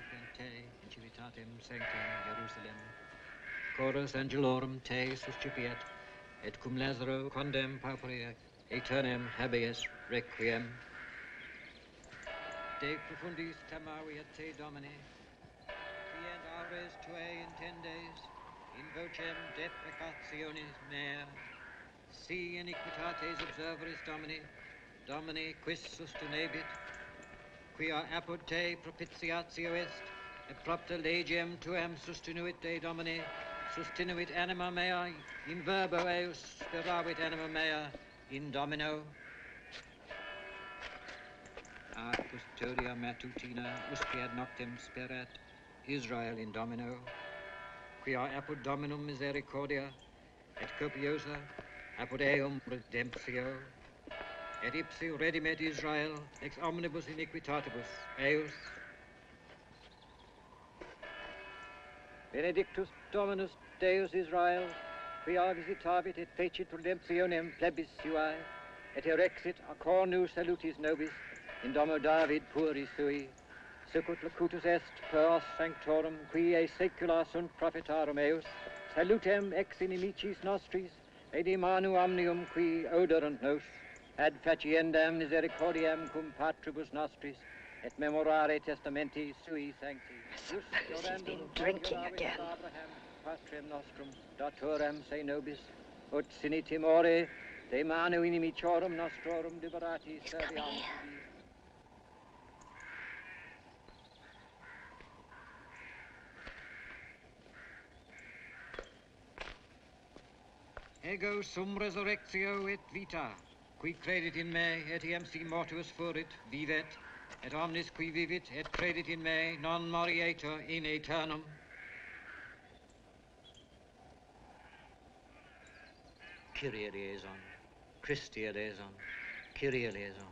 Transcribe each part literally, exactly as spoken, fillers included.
te in civitatem sanctam Jerusalem. Chorus angelorum te sustipiet, et cum Lazaro condem pauperia aeternem habeas requiem. De profundis tamaviat te Domine, quient aures tuae intendes, in vocem deprecationis mea, si iniquitates observeris Domini, Domini quis sustinebit, quia apud te propitiatio est, et propter legem tuam sustinuit de Domini, sustinuit anima mea, in verbo eus speravit anima mea, in Domino. A custodia matutina usque ad noctem sperat Israel in Domino, quia apud Dominum misericordia, et copiosa apud eum redemptio, et ipsi redimet Israel ex omnibus iniquitatibus eus. Benedictus Dominus Deus Israel, quia visitavit et fecit redemptionem plebis suae, et erexit a cornu salutis nobis in domo David pueri sui, sicut locutus est per os sanctorum qui e saecula sunt prophetarum eus, salutem ex inimicis nostris, et in manu omnium qui oderant nos, ad faciendam misericordiam cum patribus nostris, et memorare testamenti sui sancti. I suppose he's been drinking again. Patrem nostrum, datorem se nobis, ut sine timore, de manu inimiciorum nostrorum liberati He's coming serviam. here. Ego sum resurrectio et vita, qui credit in me, etiam si mortuus furit, vivet, et omnis qui vivit et credit in me, non morietur in aeternum. Kyrie eleison, Christi eleison, Kyrie eleison.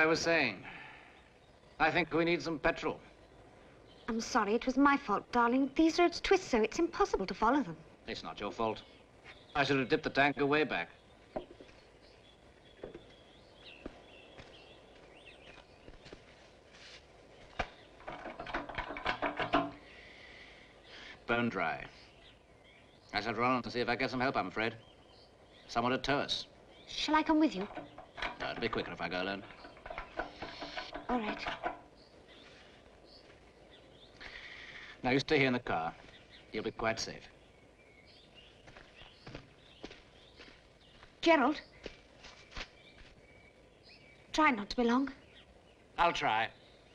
I was saying. I think we need some petrol. I'm sorry, it was my fault, darling. These roads twist so it's impossible to follow them. It's not your fault. I should have dipped the tanker way back. Bone dry. I shall run to see if I get some help, I'm afraid. Someone to tow us. Shall I come with you? No, it'll be quicker if I go alone. All right. Now, you stay here in the car. You'll be quite safe. Gerald. Try not to be long. I'll try.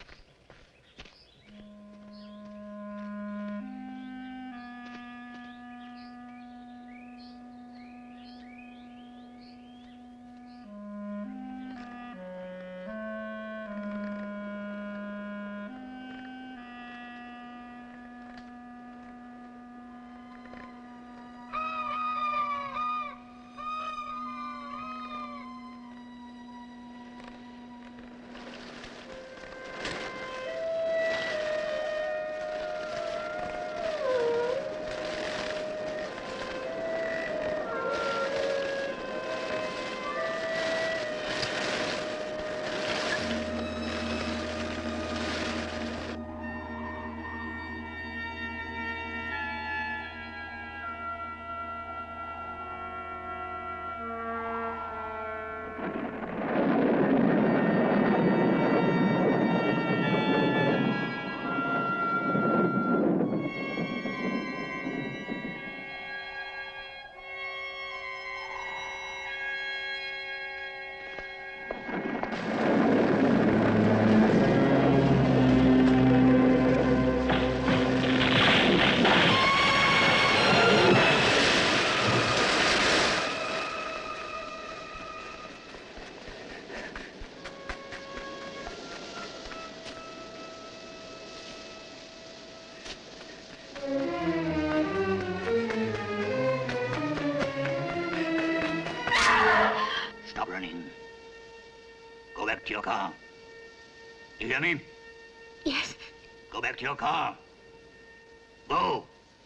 to your car. You hear me? Yes. Go back to your car. Go.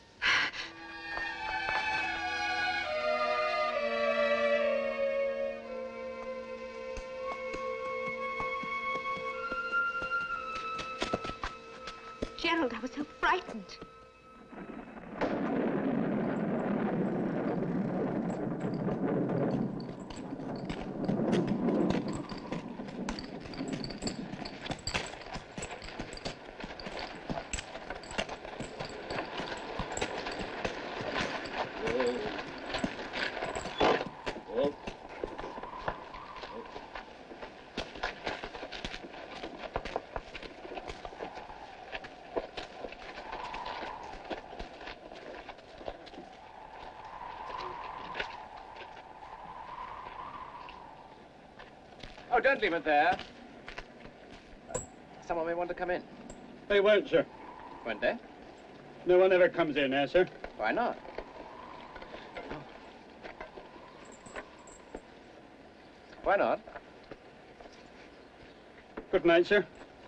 Gerald, I was so frightened. Oh, don't leave it there. Someone may want to come in. They won't, sir. Won't they? No one ever comes in there, sir. Why not? Why not? Good night, sir.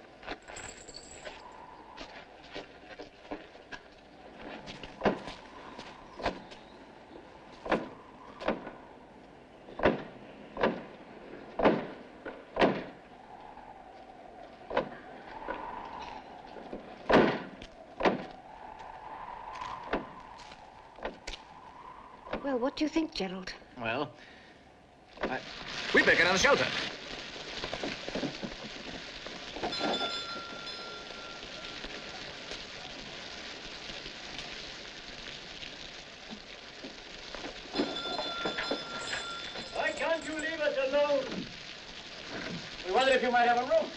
Well, what do you think, Gerald? Well, I... we'd better get out of the shelter. Why can't you leave us alone? We wondered if you might have a room.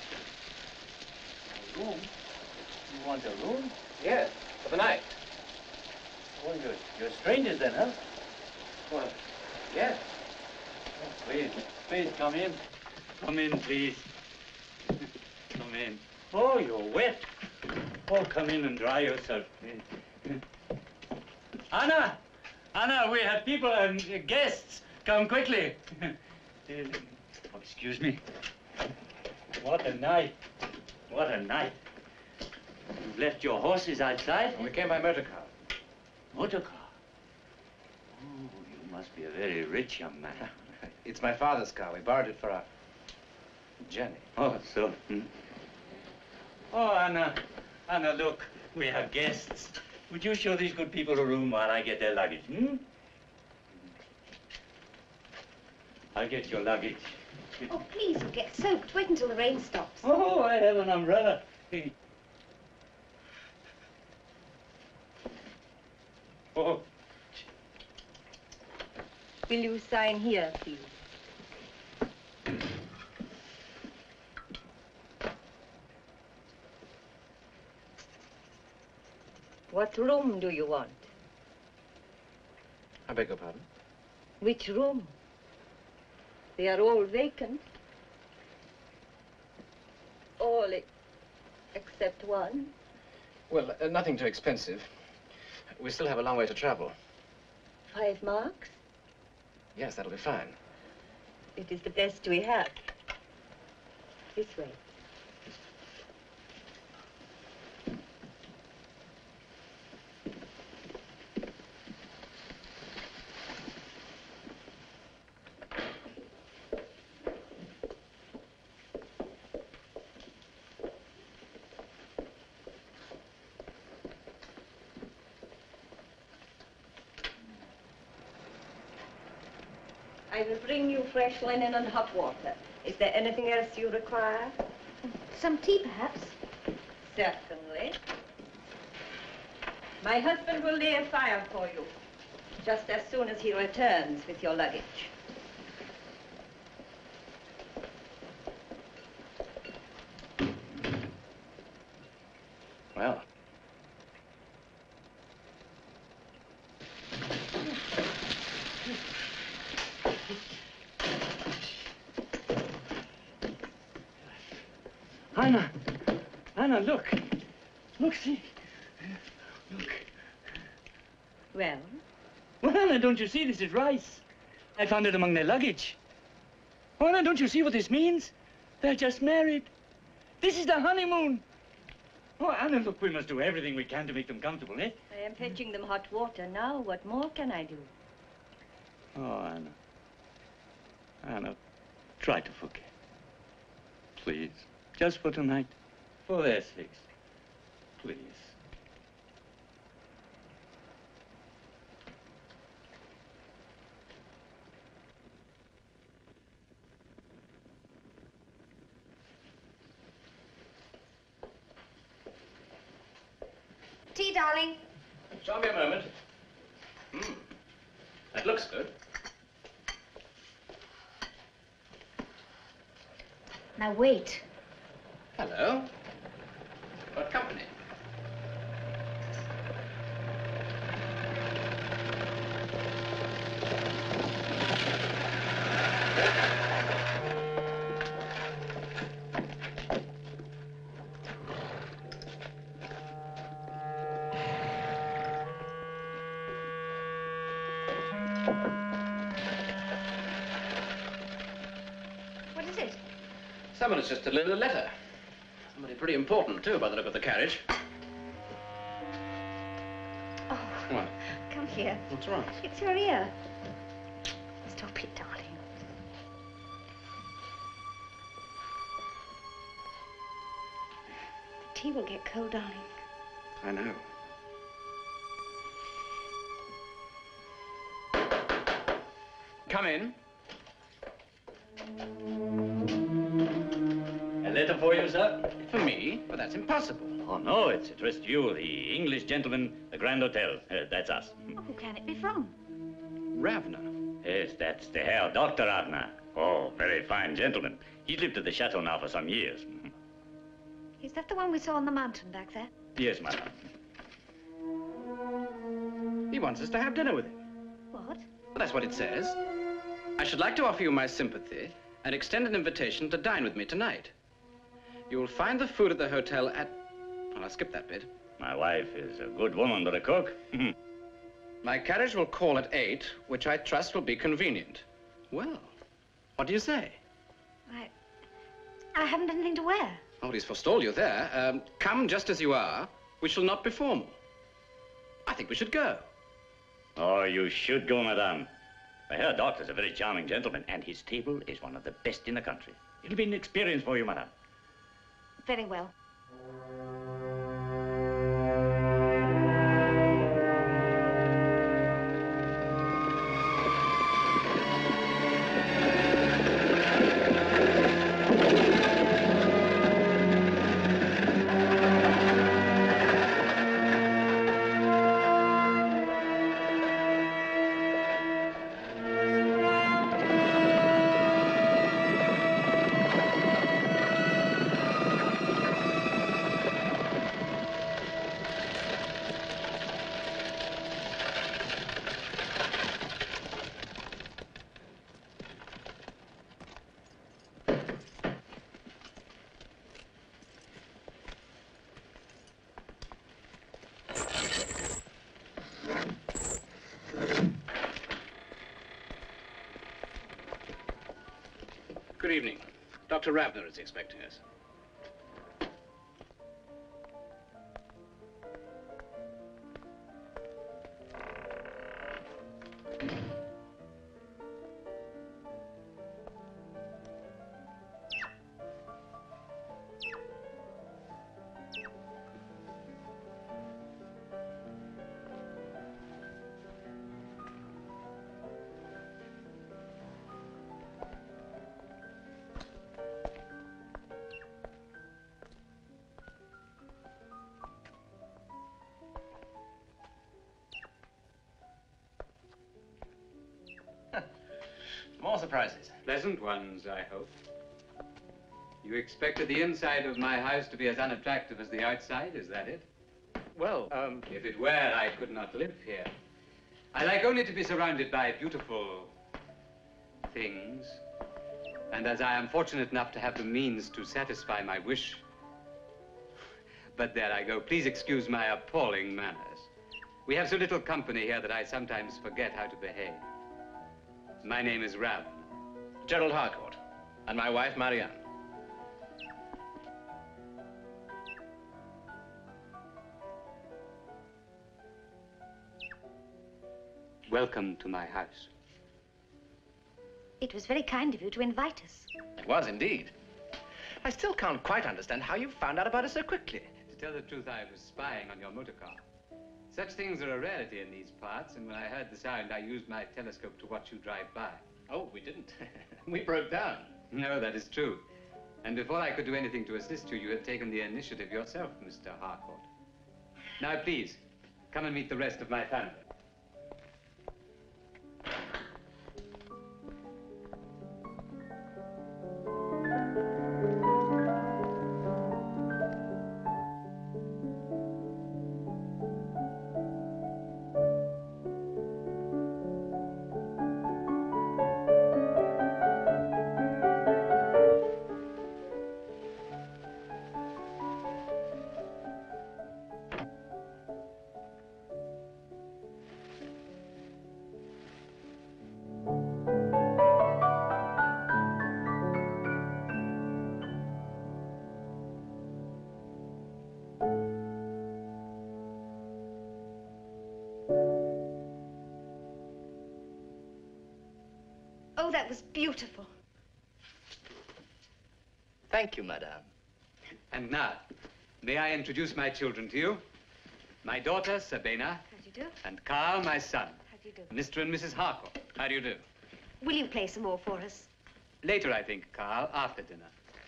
A room? You want a room? Yes, for the night. Oh, you're, you're strangers then, huh? Well, yes. Oh, please, please come in. Come in, please. Come in. Oh, you're wet. Oh, come in and dry yourself, please. Anna! Anna, we have people and uh, guests. Come quickly. Uh, oh, excuse me. What a night. What a night. You've left your horses outside? We came by motor car. Motor car? Oh, you must be a very rich young man. It's my father's car. We borrowed it for our journey. Oh, so. Hmm. Oh, Anna. Anna, look. We have guests. Would you show these good people a room while I get their luggage, hmm? I'll get your luggage. Oh, please, you'll get soaked. Wait until the rain stops. Oh, I have an umbrella. Oh. Will you sign here, please? What room do you want? I beg your pardon? Which room? They are all vacant. All e except one. Well, uh, nothing too expensive. We still have a long way to travel. Five marks? Yes, that'll be fine. It is the best we have. This way. I will bring you fresh linen and hot water. Is there anything else you require? Some tea, perhaps? Certainly. My husband will lay a fire for you, just as soon as he returns with your luggage. Well. Anna, Anna, look. Look, see. Look. Well? Well, Anna, don't you see this is rice? I found it among their luggage. Oh, Anna, don't you see what this means? They're just married. This is the honeymoon. Oh, Anna, look, we must do everything we can to make them comfortable, eh? I am fetching them hot water now. What more can I do? Oh, Anna. Anna, try to forget. Please. Just for tonight. For their sakes. Please. Tea, darling. Show me a moment. Hmm. That looks good. Now, wait. Hello. Got company. What is it? Someone has just delivered a letter. Somebody pretty important, too, by the look of the carriage. Oh, What? come here. What's wrong? It's your ear. Stop it, darling. The tea will get cold, darling. I know. Come in. A letter for you, sir? For me? But that's impossible. Oh, no, it's addressed to you, the English gentleman, the Grand Hotel. Uh, that's us. Oh, who can it be from? Ravna. Yes, that's the Herr Doctor Ravna. Oh, very fine gentleman. He's lived at the chateau now for some years. Is that the one we saw on the mountain back there? Yes, madam. He wants us to have dinner with him. What? Well, that's what it says. I should like to offer you my sympathy and extend an invitation to dine with me tonight. You will find the food at the hotel at... Well, I'll skip that bit. My wife is a good woman, but a cook. My carriage will call at eight, which I trust will be convenient. Well, what do you say? I... I haven't anything to wear. Nobody's forestalled you there. Um, come just as you are. We shall not be formal. I think we should go. Oh, you should go, madame. My Herr Doctor's a very charming gentleman, and his table is one of the best in the country. It'll be an experience for you, madame. Very well. Good evening. Doctor Ravner is expecting us. More surprises. Pleasant ones, I hope. You expected the inside of my house to be as unattractive as the outside, is that it? Well, um... If it were, I could not live here. I like only to be surrounded by beautiful things. And as I am fortunate enough to have the means to satisfy my wish. But there I go. Please excuse my appalling manners. We have so little company here that I sometimes forget how to behave. My name is Rav. Gerald Harcourt. And my wife, Marianne. Welcome to my house. It was very kind of you to invite us. It was indeed. I still can't quite understand how you found out about us so quickly. To tell the truth, I was spying on your motor car. Such things are a rarity in these parts, and when I heard the sound, I used my telescope to watch you drive by. Oh, we didn't. We broke down. No, that is true. And before I could do anything to assist you, you had taken the initiative yourself, Mister Harcourt. Now, please, come and meet the rest of my family. Oh, that was beautiful. Thank you, madame. And now, may I introduce my children to you? My daughter, Sabina. How do you do? And Carl, my son. How do you do? Mister and Missus Harcourt. How do you do? Will you play some more for us? Later, I think, Carl, after dinner.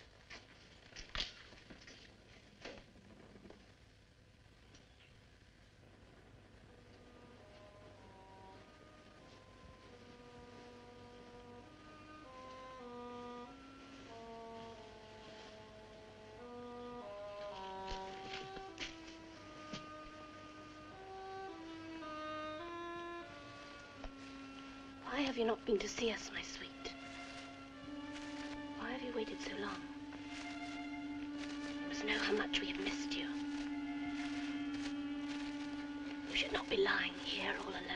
Why have you not been to see us, my sweet? Why have you waited so long? You must know how much we have missed you. You should not be lying here all alone.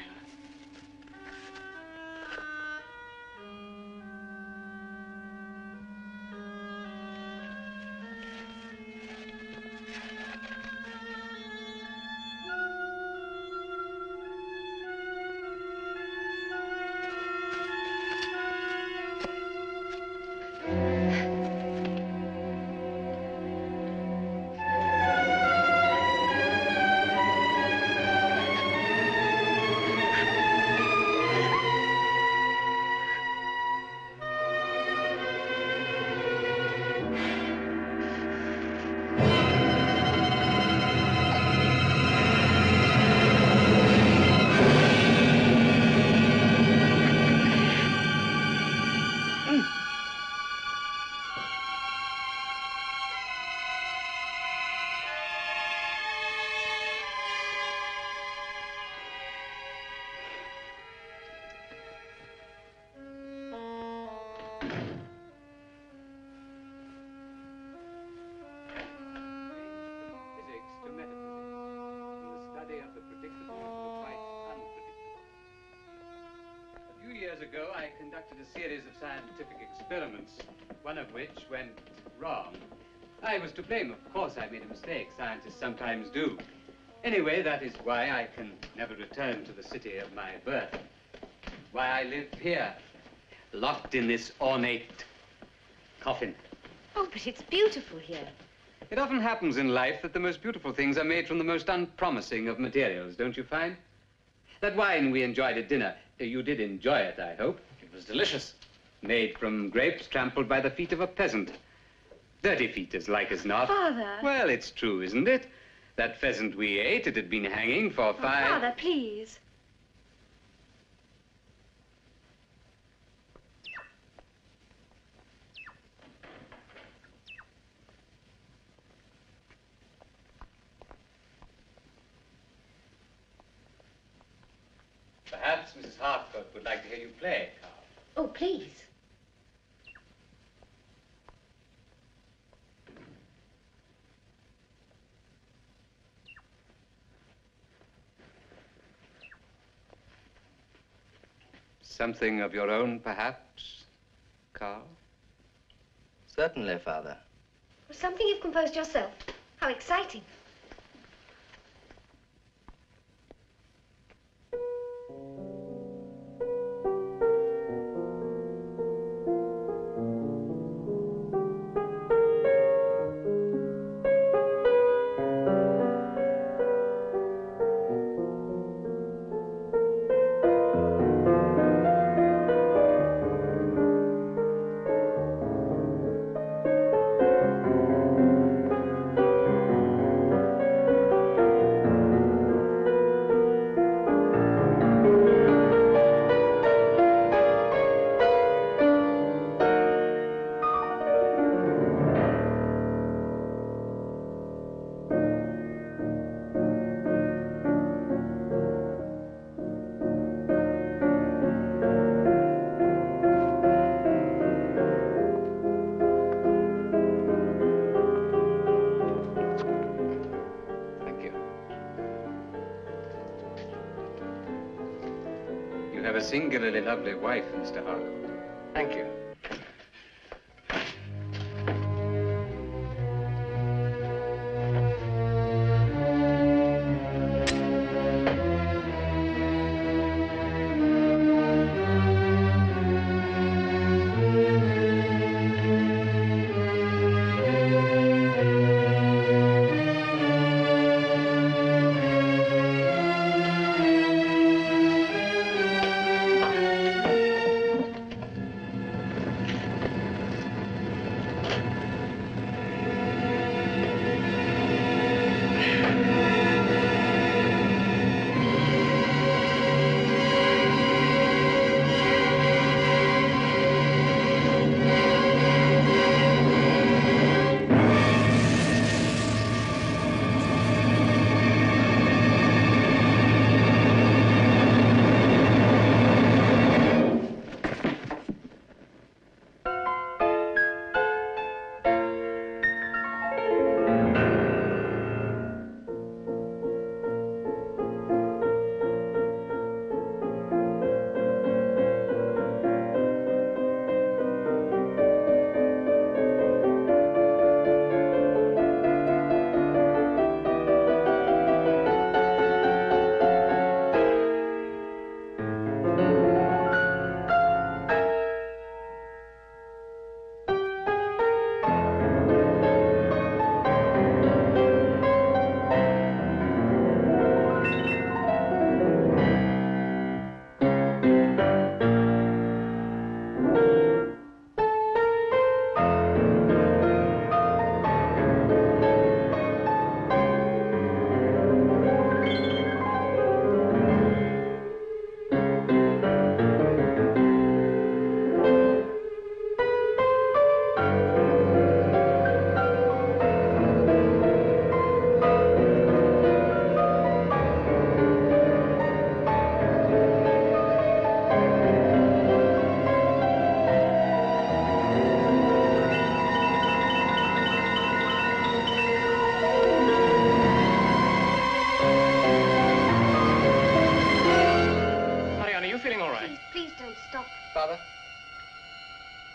I conducted a series of scientific experiments, one of which went wrong. I was to blame, of course. I made a mistake. Scientists sometimes do. Anyway, that is why I can never return to the city of my birth. Why I live here, locked in this ornate coffin. Oh, but it's beautiful here. It often happens in life that the most beautiful things are made from the most unpromising of materials, don't you find? That wine we enjoyed at dinner, you did enjoy it, I hope. It was delicious. Made from grapes trampled by the feet of a peasant. Dirty feet, as like as not. Father. Well, it's true, isn't it? That pheasant we ate, it had been hanging for Oh, five... Father, please. Perhaps Missus Hartford would like to hear you play, Carl. Oh, please. Something of your own, perhaps, Carl? Certainly, Father. Something you've composed yourself. How exciting. You have a singularly lovely wife, Mister Harcourt. Thank you.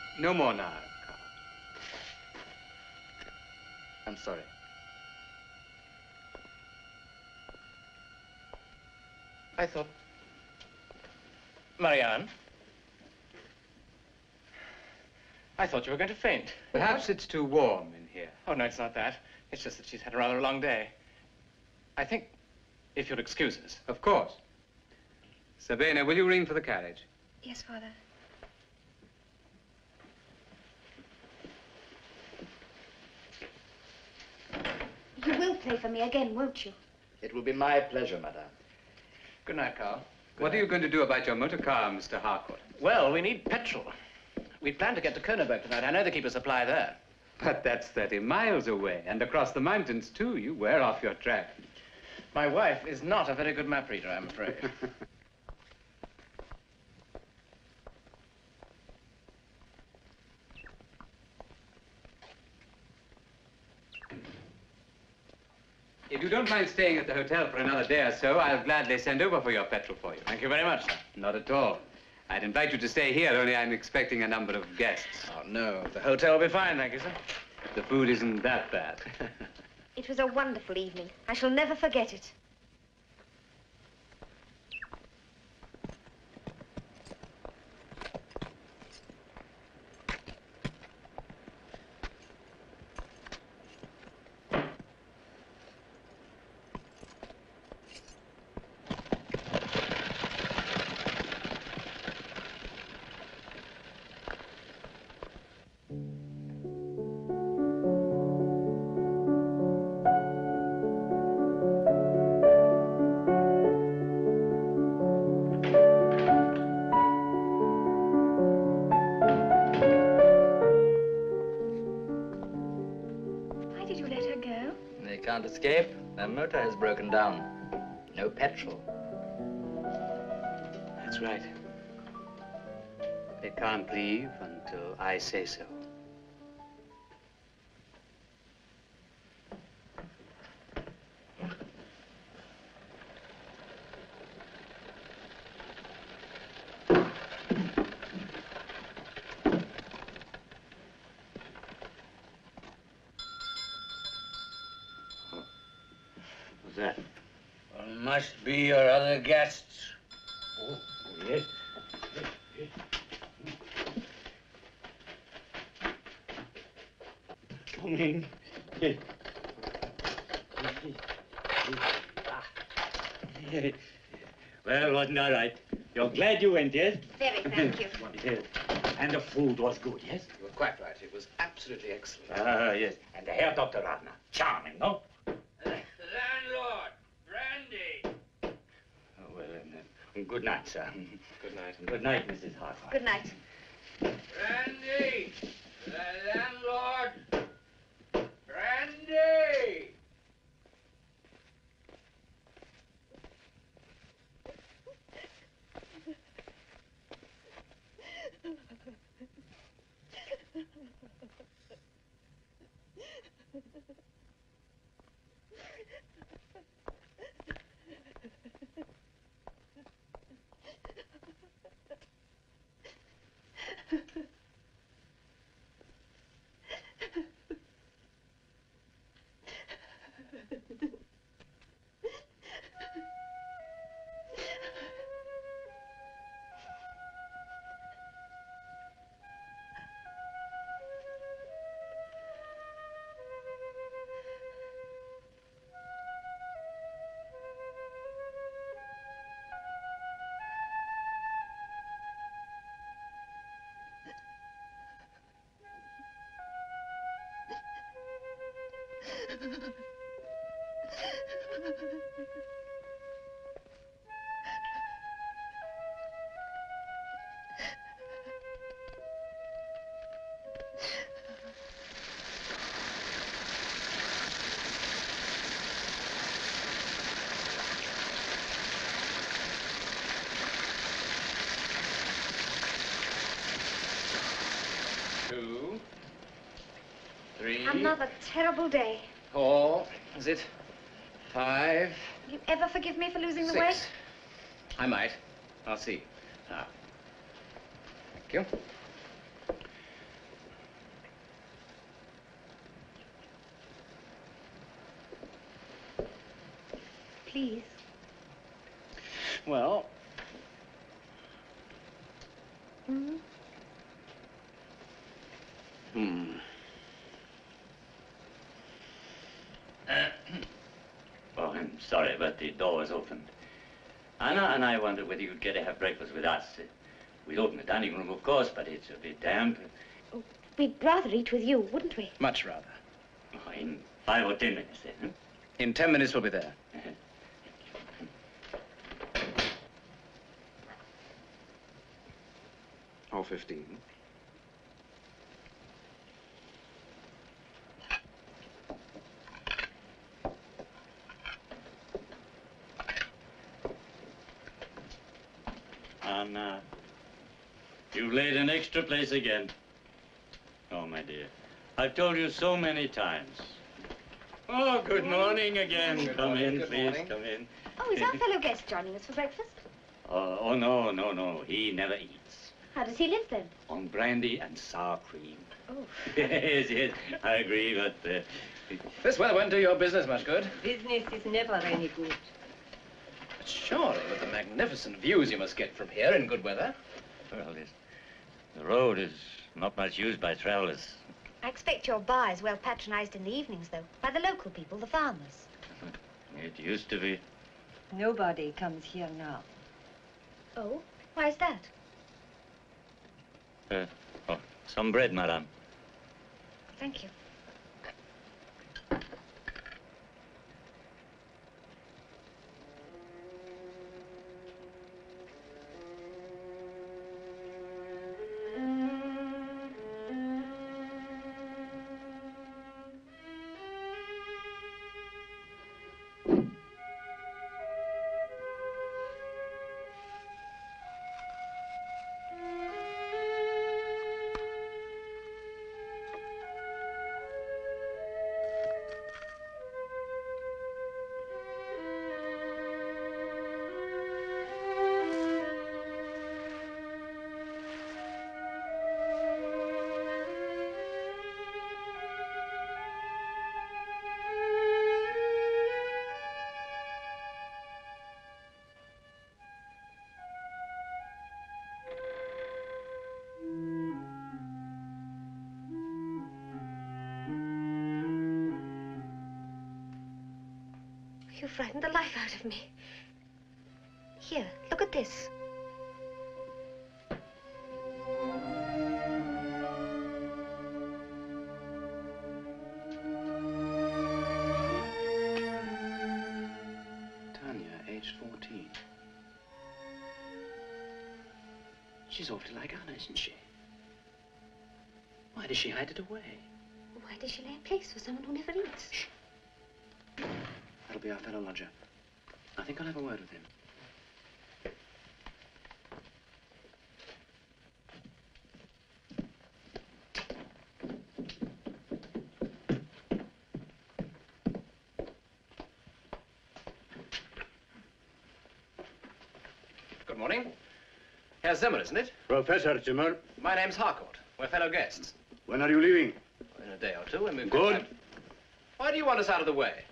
No more now, Carl. I'm sorry. I thought... Marianne? I thought you were going to faint. Perhaps it's too warm in here. Oh, no, it's not that. It's just that she's had a rather long day. I think, if you'll excuse us. Of course. Sabina, will you ring for the carriage? Yes, Father. You will play for me again, won't you? It will be my pleasure, madame. Good night, Carl. Good what night. Are you going to do about your motor car, Mister Harcourt? Well, we need petrol. We plan to get to Königsberg tonight. I know they keep a supply there. But that's thirty miles away, and across the mountains, too. You wear off your track. My wife is not a very good map reader, I'm afraid. If you don't mind staying at the hotel for another day or so, I'll gladly send over for your petrol for you. Thank you very much, sir. Not at all. I'd invite you to stay here, only I'm expecting a number of guests. Oh, no. The hotel will be fine, thank you, sir. The food isn't that bad. It was a wonderful evening. I shall never forget it. Escape. Their motor has broken down. No petrol. That's right. They can't leave until I say so. That must be your other guests. Oh, yes. Yes, yes. Come in. Yes. Yes. Well, wasn't all right. You're glad you went, yes? Very, thank you. Yes. And the food was good, yes? You were quite right. It was absolutely excellent. Ah, yes. And the Herr Doctor Radner. Charming, no? Landlord, brandy. Oh, well, uh, good night, sir. Good night. Good night, Missus Harcourt. Good night. Brandy, the landlord. Brandy. Two, three, Another terrible day. four, is it? Five, Will you ever forgive me for losing the six. way? I might. I'll see. Now. Thank you. Please. Well... Hmm? Hmm. Oh, I'm sorry, but the door was opened. Anna and I wondered whether you'd care to have breakfast with us. We'd open the dining room, of course, but it's a bit damp. Oh, we'd rather eat with you, wouldn't we? Much rather. Oh, in five or ten minutes, then. Huh? In ten minutes, we'll be there. Or fifteen. Anna, you've laid an extra place again. Oh, my dear, I've told you so many times. Oh, good morning again. Good come morning, in, good please, morning. come in. Oh, is our fellow guest joining us for breakfast? Oh, oh, no, no, no, he never eats. How does he live then? On brandy and sour cream. Oh. Yes, yes, I agree, but... Uh, This weather won't do your business much good. Business is never any good. But surely, with the magnificent views you must get from here in good weather. well, this, the road is not much used by travelers. I expect your bar is well patronized in the evenings, though, by the local people, the farmers. It used to be. Nobody comes here now. Oh? Why is that? Uh, oh, some bread, madame. Thank you. You frightened the life out of me. Here, look at this. Tanya, aged fourteen. She's awfully like Anna, isn't she? Why does she hide it away? Why does she lay a place for someone who never eats? Shh. That'll be our fellow lodger. I think I'll have a word with him. Good morning. Herr Zimmer, isn't it? Professor Zimmer. My name's Harcourt. We're fellow guests. When are you leaving? In a day or two, and we've Good. got time. Why do you want us out of the way?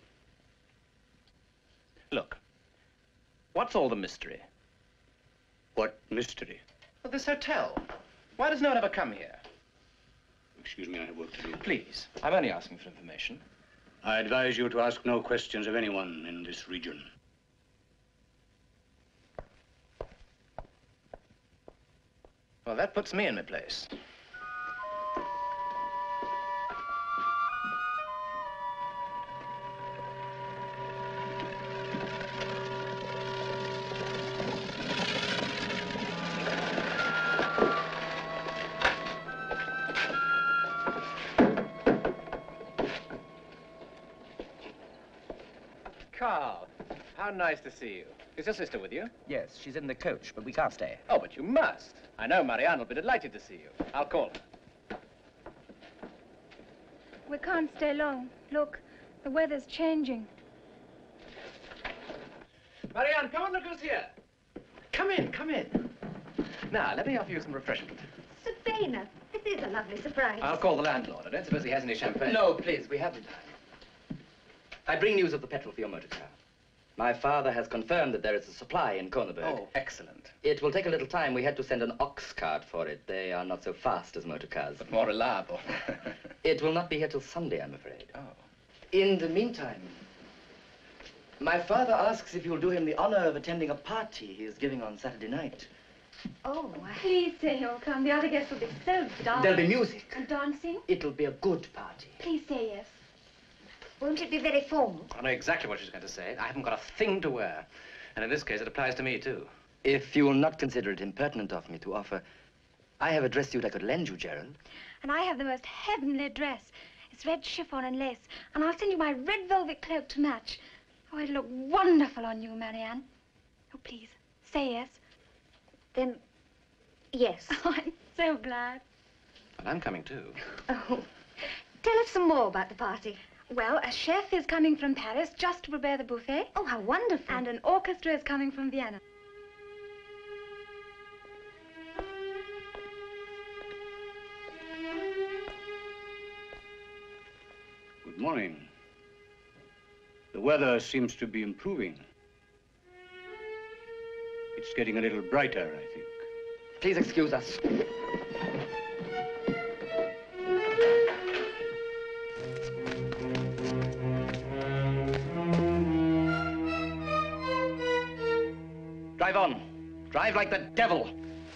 Look, what's all the mystery? What mystery? Well, this hotel. Why does no one ever come here? Excuse me, I have work to do. Please, I'm only asking for information. I advise you to ask no questions of anyone in this region. Well, that puts me in my place. Carl, how nice to see you. Is your sister with you? Yes, she's in the coach, but we can't stay. Oh, but you must. I know Marianne will be delighted to see you. I'll call her. We can't stay long. Look, the weather's changing. Marianne, come on, look who's here. Come in, come in. Now, let me offer you some refreshment. Sabina, this is a lovely surprise. I'll call the landlord. I don't suppose he has any champagne. No, please, we haven't time. I bring news of the petrol for your motor car. My father has confirmed that there is a supply in Kronenberg. Oh, excellent. It will take a little time. We had to send an ox cart for it. They are not so fast as motor cars. But more reliable. It will not be here till Sunday, I'm afraid. Oh. In the meantime, my father asks if you'll do him the honor of attending a party he is giving on Saturday night. Oh, please say you'll come. The other guests will be so dull. There'll be music. And dancing? It'll be a good party. Please say yes. Won't it be very formal? I know exactly what she's going to say. I haven't got a thing to wear. And in this case, it applies to me, too. If you will not consider it impertinent of me to offer, I have a dress suit I could lend you, Gerald. And I have the most heavenly dress. It's red chiffon and lace. And I'll send you my red velvet cloak to match. Oh, it'll look wonderful on you, Marianne. Oh, please, say yes. Then, yes. Oh, I'm so glad. And I'm coming, too. Oh, tell us some more about the party. Well, a chef is coming from Paris just to prepare the buffet. Oh, how wonderful. And an orchestra is coming from Vienna. Good morning. The weather seems to be improving. It's getting a little brighter, I think. Please excuse us. Drive on. Drive like the devil.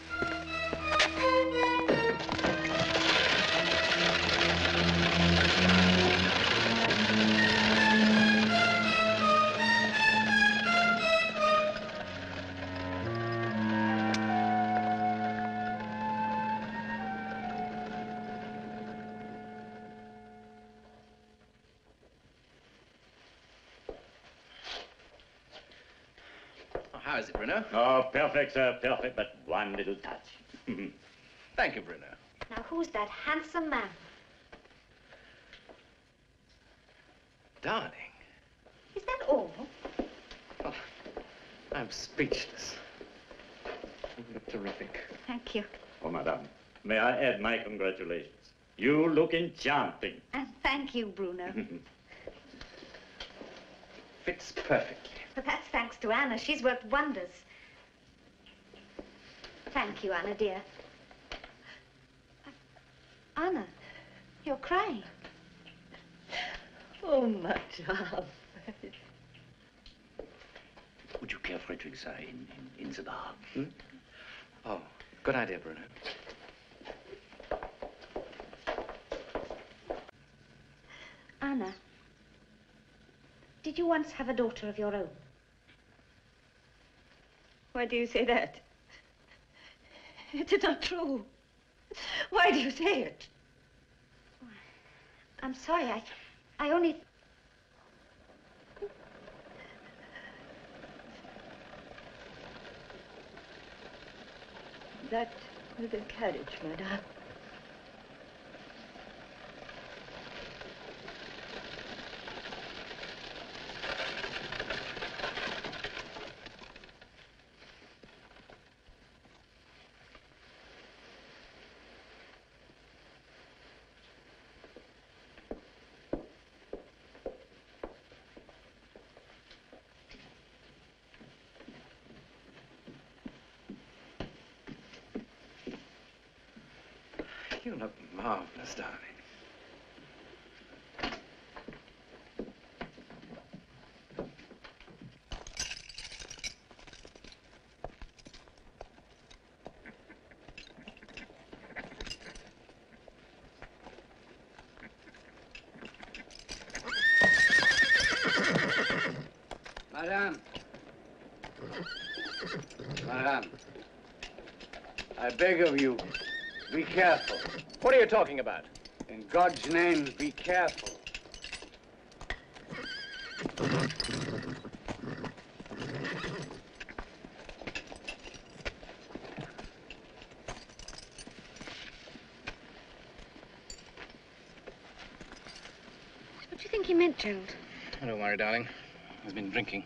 How is it, Bruno? Oh, perfect, sir, perfect, but one little touch. Thank you, Bruno. Now, who's that handsome man? Darling. Is that all? Oh, I'm speechless. You look terrific. Thank you. Oh, madame, may I add my congratulations? You look enchanting. And thank you, Bruno. Fits perfectly. But that's thanks to Anna. She's worked wonders. Thank you, Anna, dear. Anna, you're crying. Oh, my child. Would you care for a drink, sir, in, in, in the bar? Hmm? Oh, good idea, Bruno. Anna, did you once have a daughter of your own? Why do you say that? It's not true. Why do you say it? I'm sorry, I, I only... That little carriage, madame. You look marvelous, darling. Madame. Madame. I beg of you, be careful. What are you talking about? In God's name, be careful. What do you think he meant, Gerald? Oh, don't worry, darling. He's been drinking.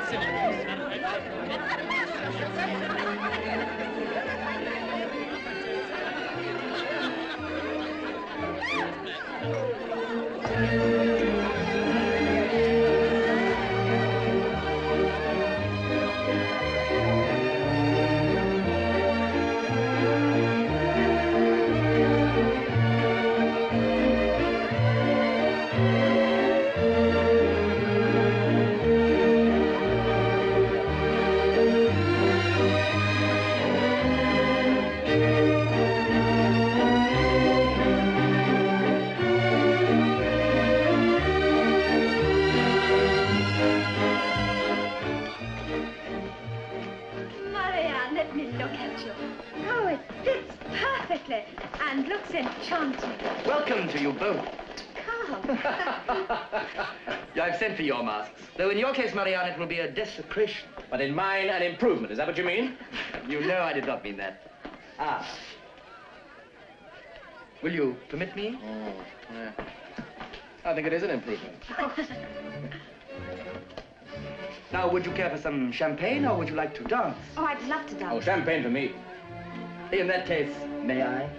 Marianne, let me look at you. Oh, it fits perfectly and looks enchanting. Welcome to you both. Come. Yeah, I've sent for your masks. Though in your case, Marianne, it will be a desecration. But in mine, an improvement. Is that what you mean? You know I did not mean that. Ah. Will you permit me? Oh, yeah. I think it is an improvement. Now, would you care for some champagne, or would you like to dance? Oh, I'd love to dance. Oh, champagne for me. In that case, may I?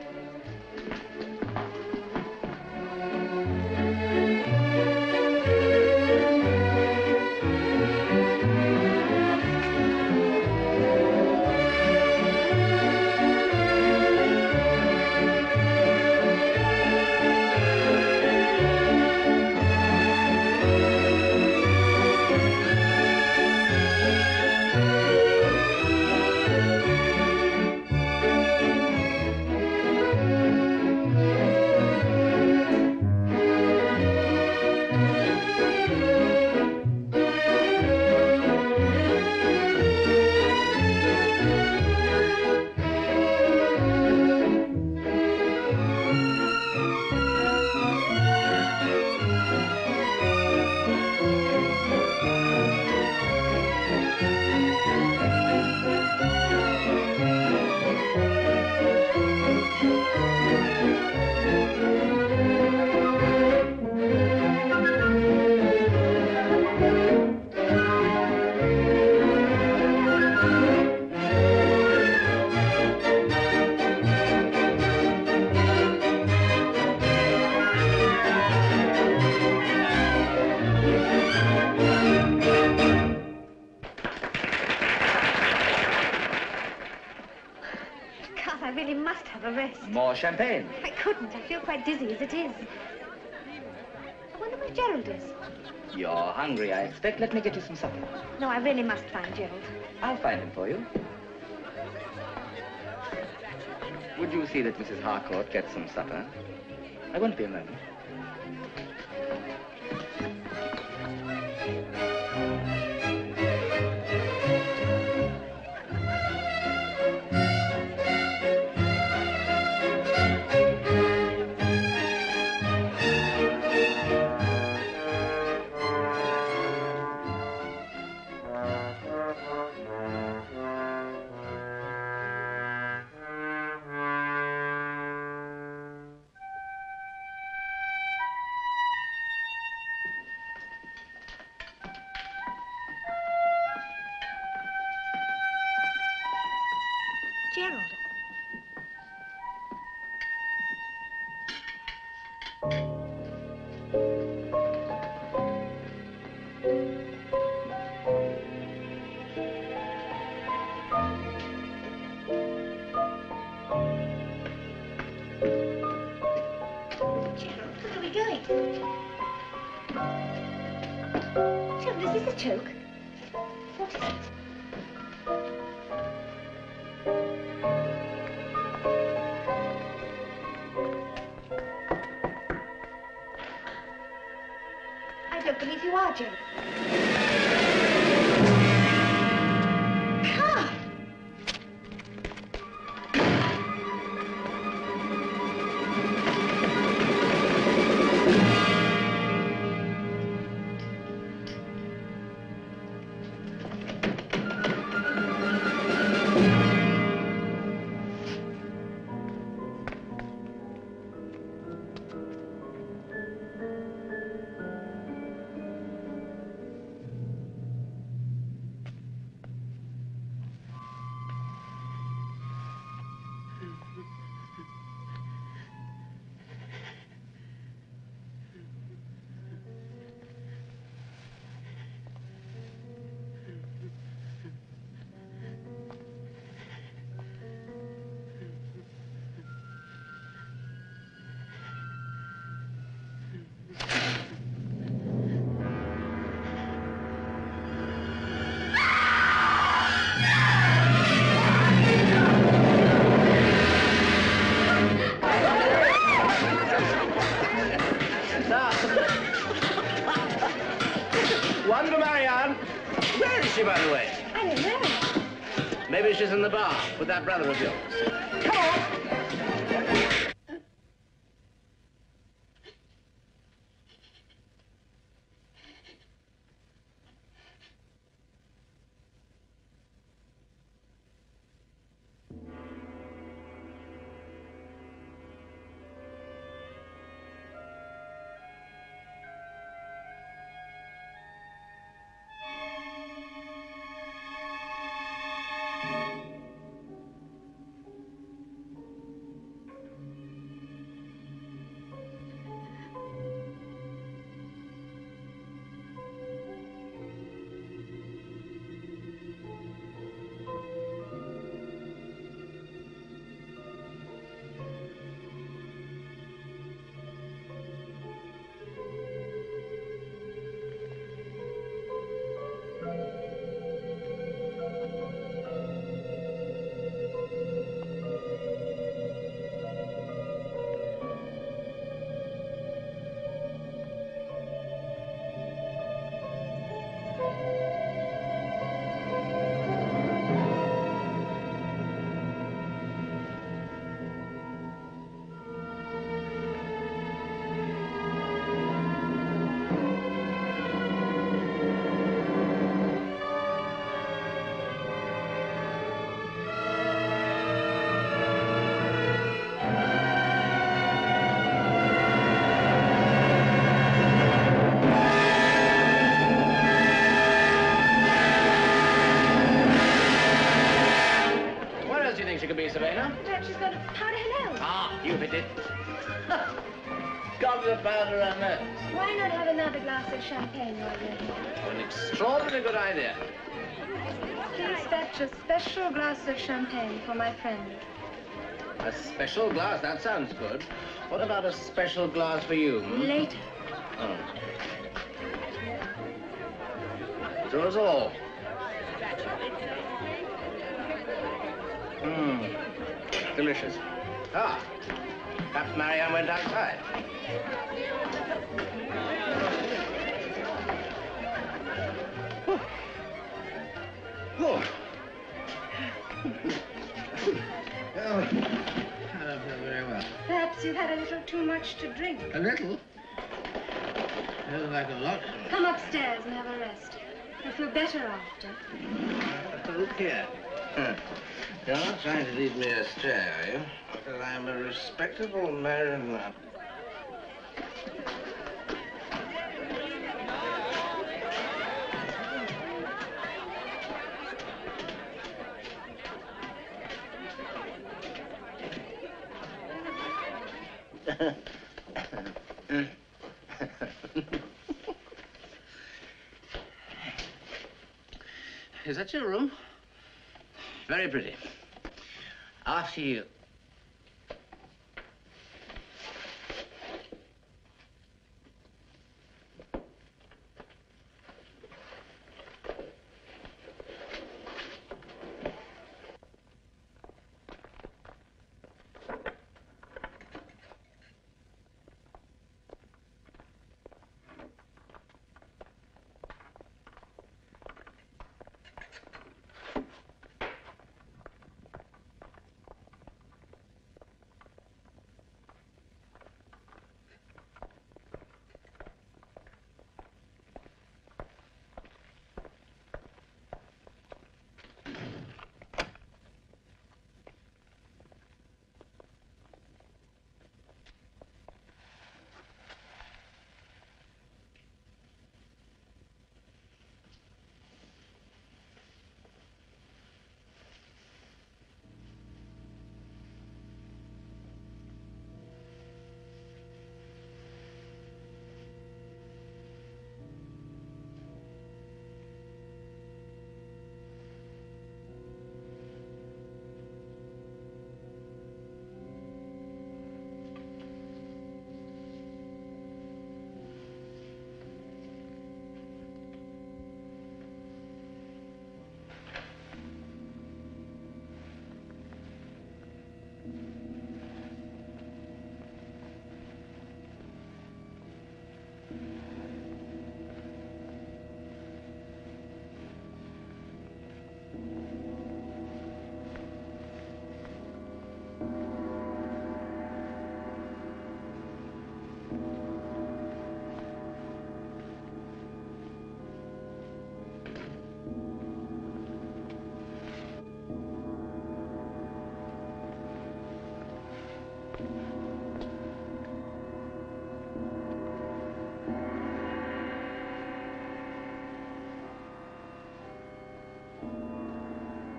God, I really must have a rest. More champagne. I couldn't. I feel quite dizzy as it is. I wonder where Gerald is. You're hungry, I expect. Let me get you some supper. No, I really must find Gerald. I'll find him for you. Would you see that Missus Harcourt gets some supper? I won't be a moment. Gerald. Gerald, where are we going? Gerald, is this a joke? What is it? I don't believe you are, Gerald. Come! she, by the way? I don't know. Maybe she's in the bar with that brother of yours. Come on! Perhaps she's got a powder her nose. Ah, you hit it. Got the powder her nose. Why not have another glass of champagne while you're here? Oh, an extraordinarily good idea. Please fetch a special glass of champagne for my friend. A special glass? That sounds good. What about a special glass for you? Hmm? Later. Oh. To us all. Mmm. Delicious. Ah. Perhaps Marianne went outside. Oh. Oh. Oh, I don't feel very well. Perhaps you've had a little too much to drink. A little? Feels like a lot. Come upstairs and have a rest. You'll feel better after. Uh, look here. Huh. You're not trying to lead me astray, are you? Because I'm a respectable married man. Is that your room? Very pretty. After you.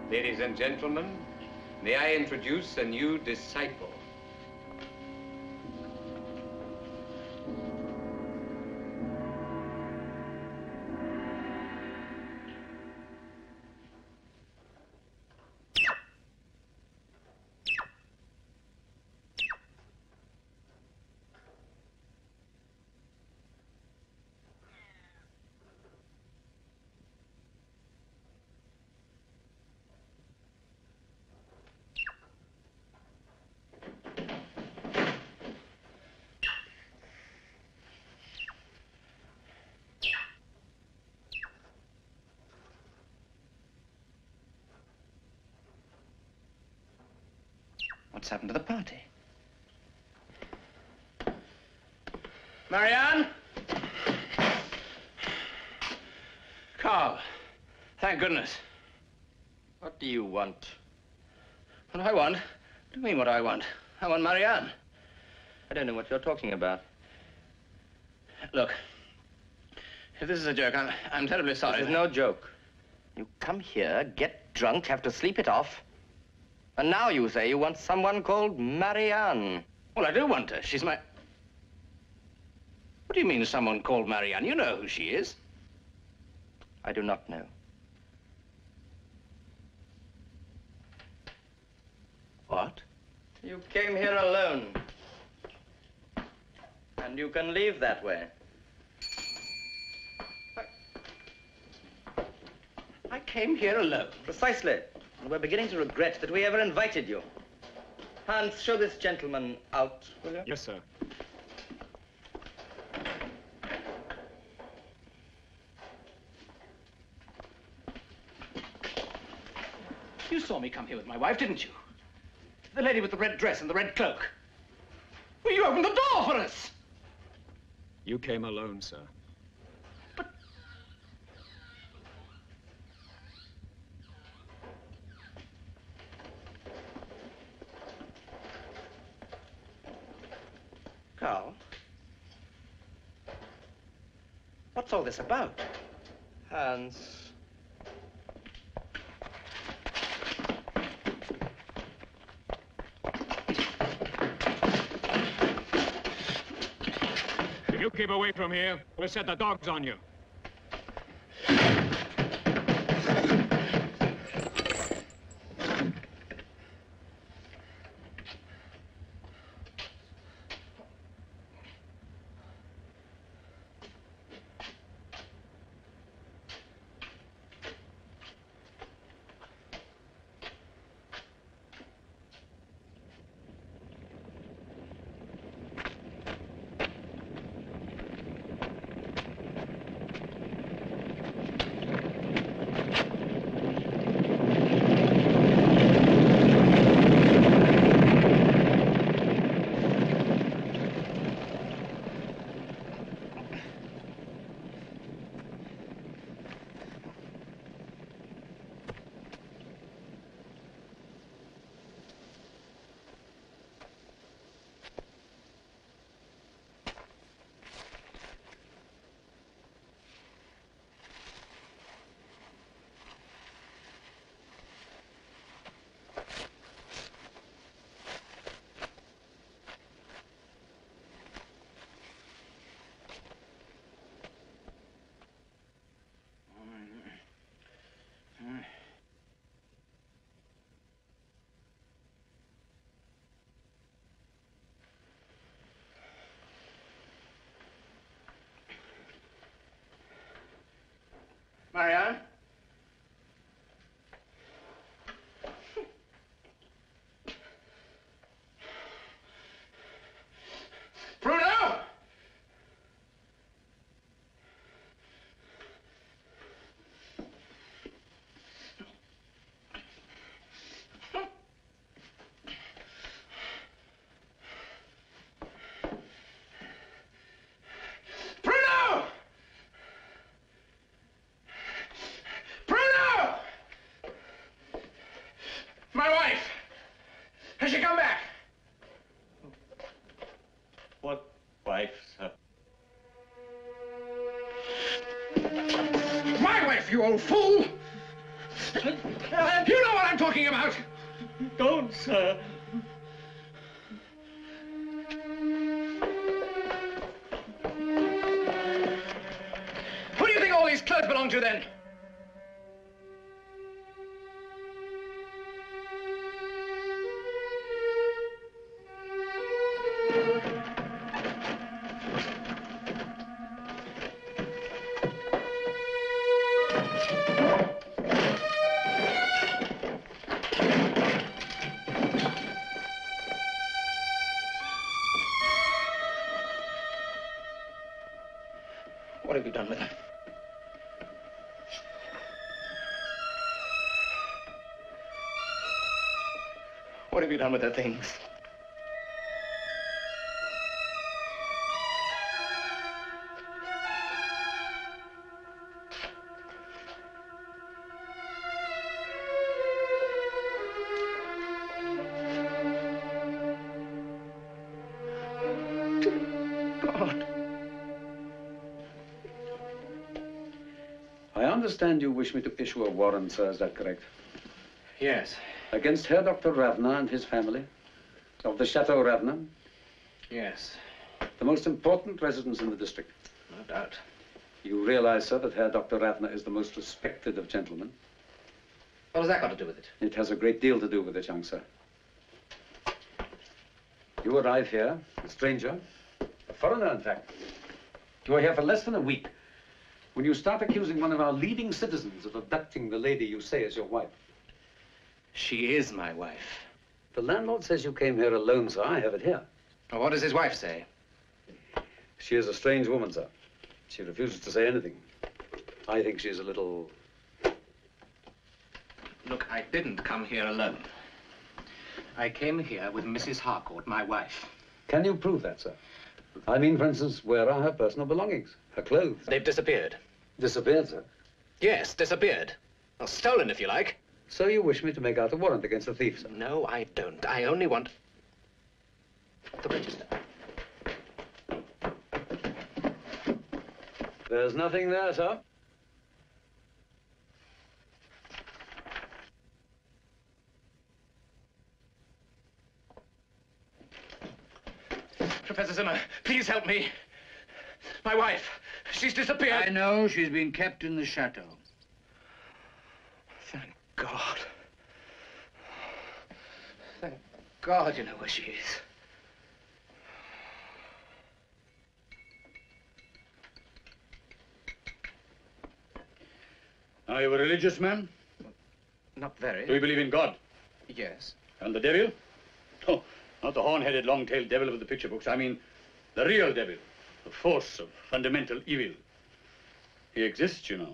Ladies and gentlemen, may I introduce a new disciple. What's happened to the party? Marianne? Carl. Thank goodness. What do you want? What do I want? What do you mean what I want? I want Marianne. I don't know what you're talking about. Look, if this is a joke, I'm, I'm terribly sorry. This is no joke. You come here, get drunk, have to sleep it off. And now you say you want someone called Marianne. Well, I do want her. She's my... What do you mean, someone called Marianne? You know who she is. I do not know. What? You came here alone. And you can leave that way. I, I came here alone. Precisely. And we're beginning to regret that we ever invited you. Hans, show this gentleman out, will you? Yes, sir. You saw me come here with my wife, didn't you? The lady with the red dress and the red cloak. Well, you opened the door for us. You came alone, sir. Carl, what's all this about? Hans. If you keep away from here, we'll set the dogs on you. Marianne? Bruno! Bruno! Bruno! My wife! Has she come back? What wife, sir? My wife, you old fool! this! You know what I'm talking about! Don't, sir. Who do you think all these clothes belong to, then? What have you done with them? What have you done with the things? God. I understand you wish me to issue a warrant, sir, is that correct? Yes. Against Herr Doctor Ravna and his family? Of the Chateau Ravna? Yes. The most important residence in the district? No doubt. You realize, sir, that Herr Doctor Ravna is the most respected of gentlemen? What has that got to do with it? It has a great deal to do with it, young sir. You arrive here, a stranger, a foreigner, in fact. You are here for less than a week when you start accusing one of our leading citizens of abducting the lady you say is your wife. She is my wife. The landlord says you came here alone, sir. I have it here. Well, what does his wife say? She is a strange woman, sir. She refuses to say anything. I think she's a little... Look, I didn't come here alone. I came here with Missus Harcourt, my wife. Can you prove that, sir? I mean, for instance, where are her personal belongings? Her clothes? They've disappeared. Disappeared, sir? Yes, disappeared. Well, stolen, if you like. So you wish me to make out a warrant against the thief, sir? No, I don't. I only want the register. There's nothing there, sir. Professor Zimmer, please help me. My wife, she's disappeared. I know. She's been kept in the chateau. Thank God. Thank God you know where she is. Are you a religious man? Not very. Do you believe in God? Yes. And the devil? Oh, not the horn-headed, long-tailed devil of the picture books. I mean, the real devil, the force of fundamental evil. He exists, you know.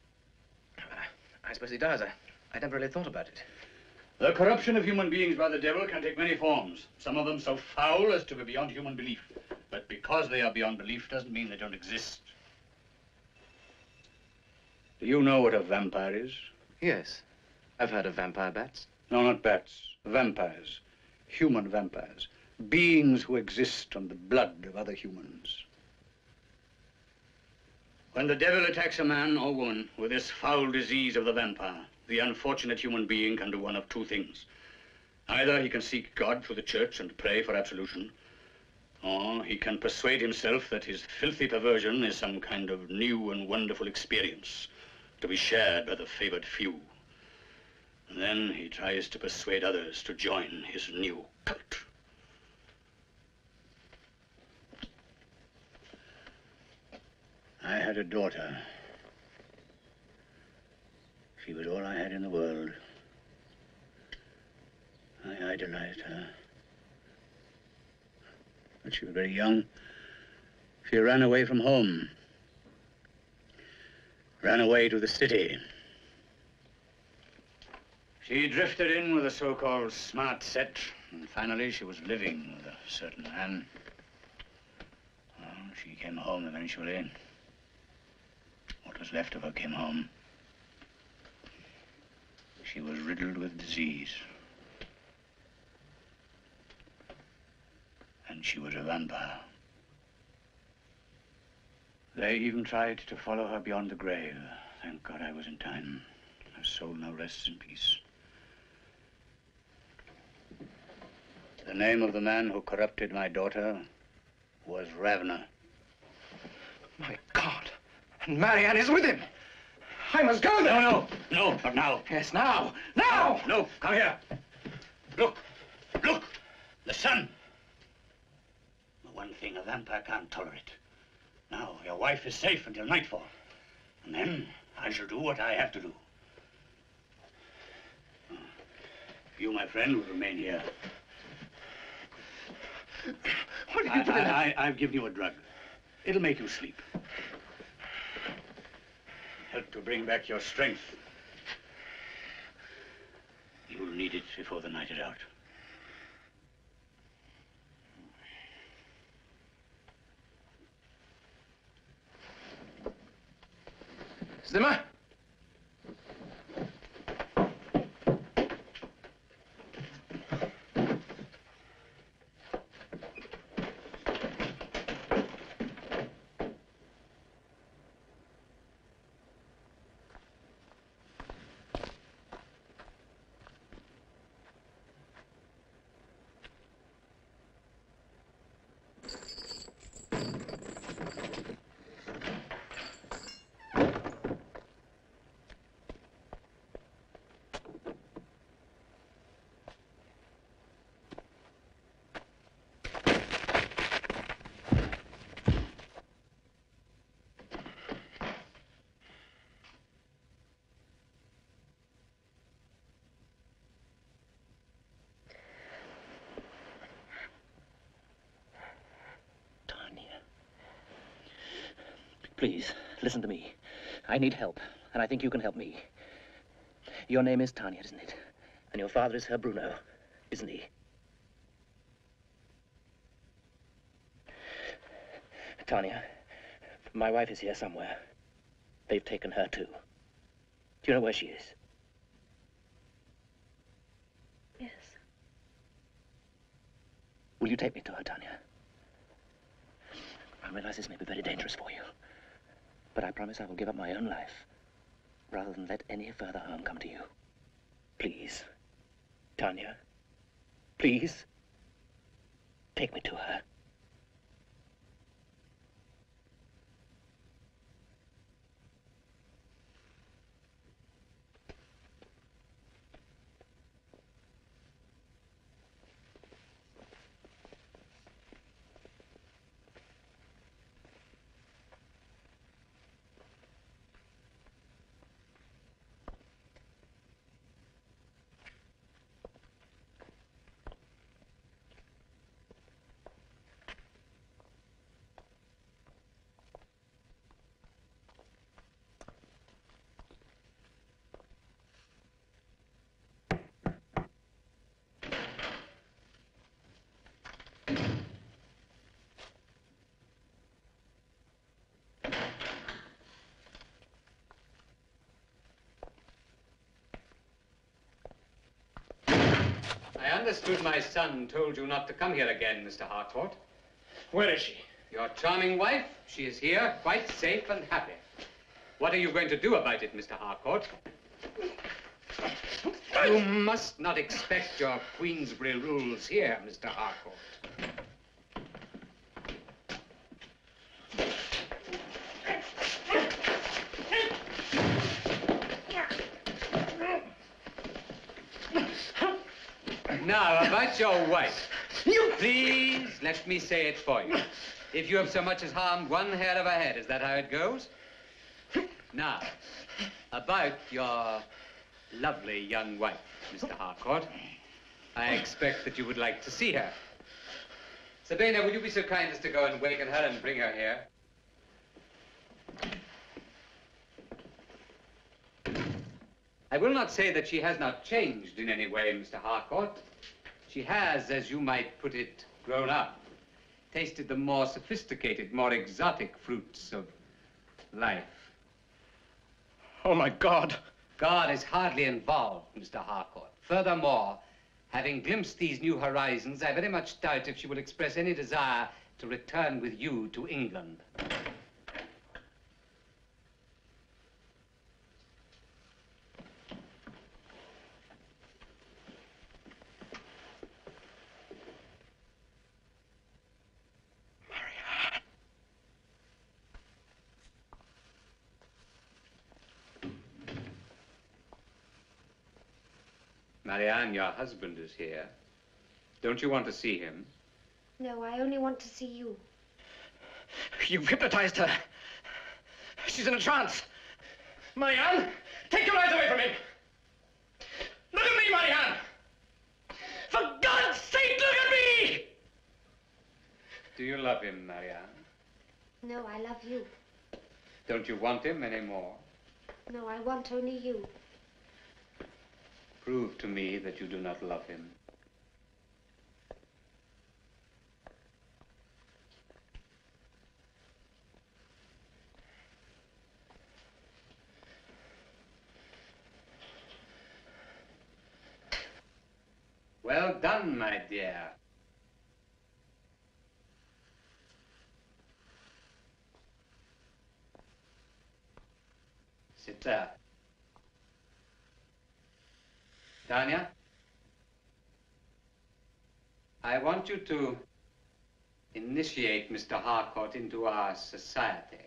I suppose he does. I, I never really thought about it. The corruption of human beings by the devil can take many forms. Some of them so foul as to be beyond human belief. But because they are beyond belief doesn't mean they don't exist. Do you know what a vampire is? Yes. I've heard of vampire bats. No, not bats. Vampires. Human vampires. Beings who exist on the blood of other humans. When the devil attacks a man or woman with this foul disease of the vampire, the unfortunate human being can do one of two things. Either he can seek God through the church and pray for absolution, or he can persuade himself that his filthy perversion is some kind of new and wonderful experience to be shared by the favored few. And then he tries to persuade others to join his new cult. I had a daughter. She was all I had in the world. I idolized her. When she was very young, she ran away from home. Ran away to the city. She drifted in with a so-called smart set, and finally she was living with a certain man. Well, she came home eventually. What was left of her came home. She was riddled with disease. And she was a vampire. They even tried to follow her beyond the grave. Thank God I was in time. A Her soul now rests in peace. The name of the man who corrupted my daughter was Ravener. My God! And Marianne is with him! I must go there! No, no, no, not now. Yes, now! Now! No, come here. Look, look, the sun. The one thing a vampire can't tolerate. Now, your wife is safe until nightfall. And then I shall do what I have to do. You, my friend, will remain here. What did I, you put in that? I, I, I've given you a drug. It'll make you sleep. Help to bring back your strength. You'll need it before the night is out. Zimmer? Please, listen to me. I need help, and I think you can help me. Your name is Tanya, isn't it? And your father is Herr Bruno, isn't he? Tanya, my wife is here somewhere. They've taken her, too. Do you know where she is? Yes. Will you take me to her, Tanya? I realize this may be very dangerous for you, but I promise I will give up my own life rather than let any further harm come to you. Please, Tanya, please, take me to her. I understood my son told you not to come here again, Mister Harcourt. Where is she? Your charming wife. She is here, quite safe and happy. What are you going to do about it, Mister Harcourt? You must not expect your Queensbury rules here, Mister Harcourt. Now, about your wife. You... Please, let me say it for you. If you have so much as harmed one hair of her head, is that how it goes? Now, about your lovely young wife, Mister Harcourt. I expect that you would like to see her. Sabina, will you be so kind as to go and waken her and bring her here? I will not say that she has not changed in any way, Mister Harcourt. She has, as you might put it, grown up, tasted the more sophisticated, more exotic fruits of life. Oh, my God. God is hardly involved, Mister Harcourt. Furthermore, having glimpsed these new horizons, I very much doubt if she will express any desire to return with you to England. Marianne, your husband is here. Don't you want to see him? No, I only want to see you. You've hypnotized her. She's in a trance. Marianne, take your eyes away from him. Look at me, Marianne. For God's sake, look at me! Do you love him, Marianne? No, I love you. Don't you want him anymore? No, I want only you. Prove to me that you do not love him. Well done, my dear. Sit there. Tanya, I want you to initiate Mister Harcourt into our society.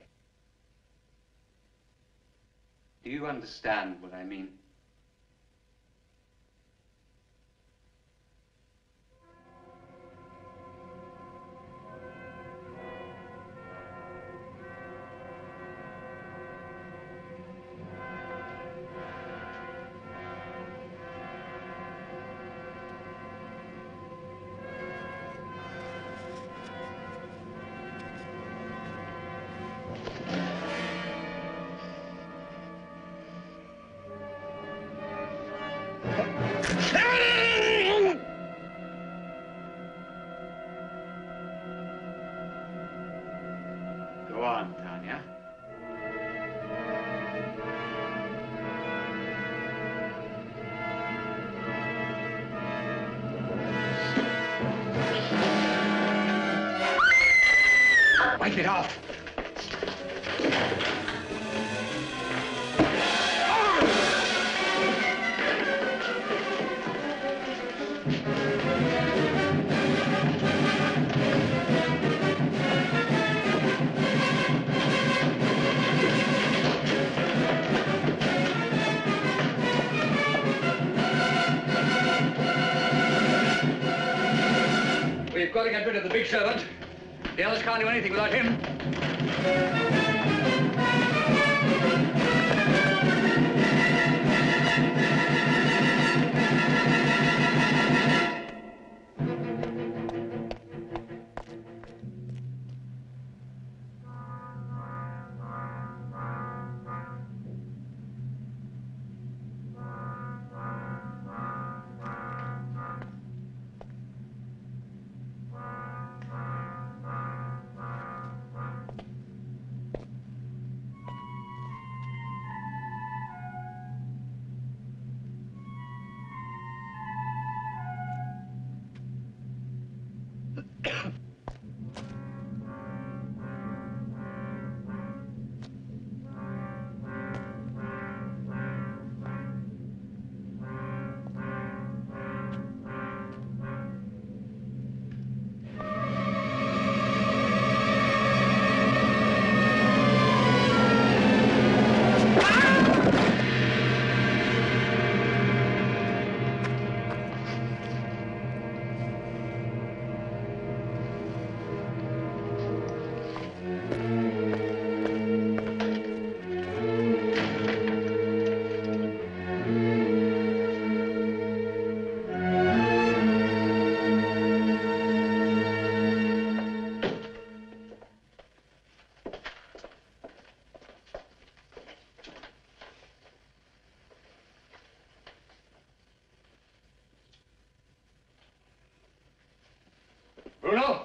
Do you understand what I mean? Go on, Tanya. Wipe it off. We've got to get rid of the big servant. The others can't do anything without him. Bruno!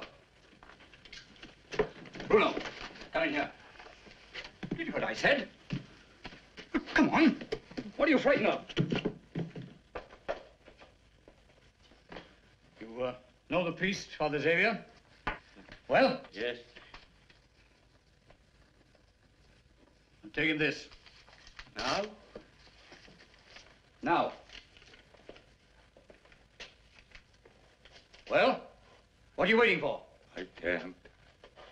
Bruno, come in here. Did you hear what I said? Come on. What are you frightened of? You uh, know the priest, Father Xavier? Well? Yes. I'm taking this. Now? Now. Well? What are you waiting for? I can't.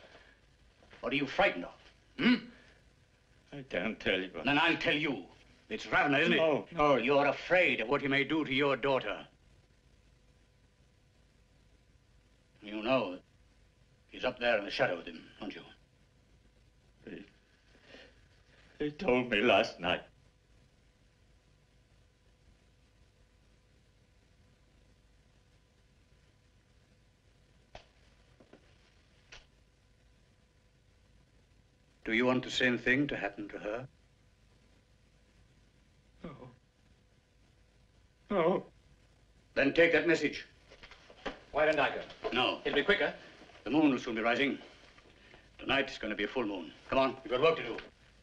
What are you frightened of? Hmm? I can't tell you. Then I'll tell you. It's Ravna, isn't it? No, no. You're afraid of what he may do to your daughter. You know he's up there in the shadow with him, don't you? He, he told me last night. Do you want the same thing to happen to her? No. No. Then take that message. Why don't I go? No. It'll be quicker. The moon will soon be rising. Tonight is going to be a full moon. Come on, we've got work to do.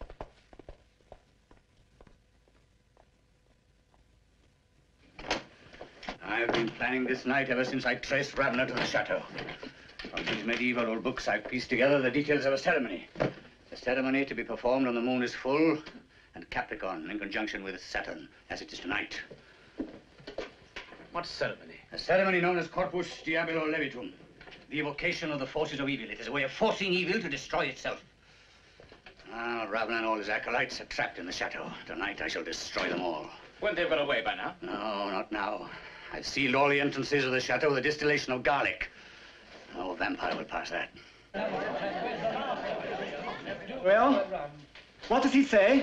I've been planning this night ever since I traced Ravna to the chateau. From these medieval old books, I've pieced together the details of a ceremony. A ceremony to be performed when the moon is full and Capricorn in conjunction with Saturn, as it is tonight. What ceremony? A ceremony known as Corpus Diabolo Levitum. The evocation of the forces of evil. It is a way of forcing evil to destroy itself. Ah, Ravna and all his acolytes are trapped in the chateau. Tonight I shall destroy them all. Wouldn't they have got away by now? No, not now. I've sealed all the entrances of the chateau with a distillation of garlic. No vampire will pass that. Well, what does he say?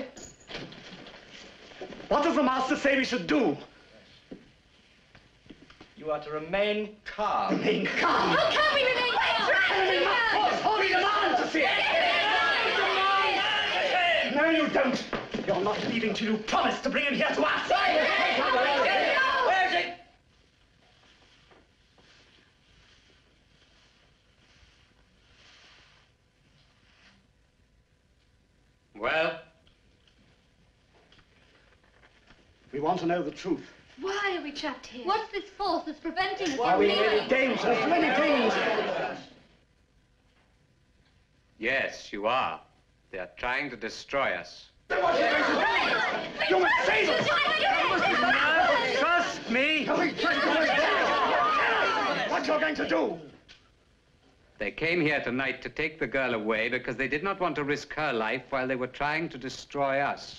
What does the master say we should do? You are to remain calm. Remain calm? How can we remain calm? Enemy must force holy demand to see it. No, you don't. You're not leaving till you promise to bring him here to us. Where is it? Well? We want to know the truth. Why are we trapped here? What's this force that's preventing us? Are we in any danger? Many danger. Yes, you are. They are trying to destroy us. You must save us! Trust me! What you're going to do? They came here tonight to take the girl away because they did not want to risk her life while they were trying to destroy us.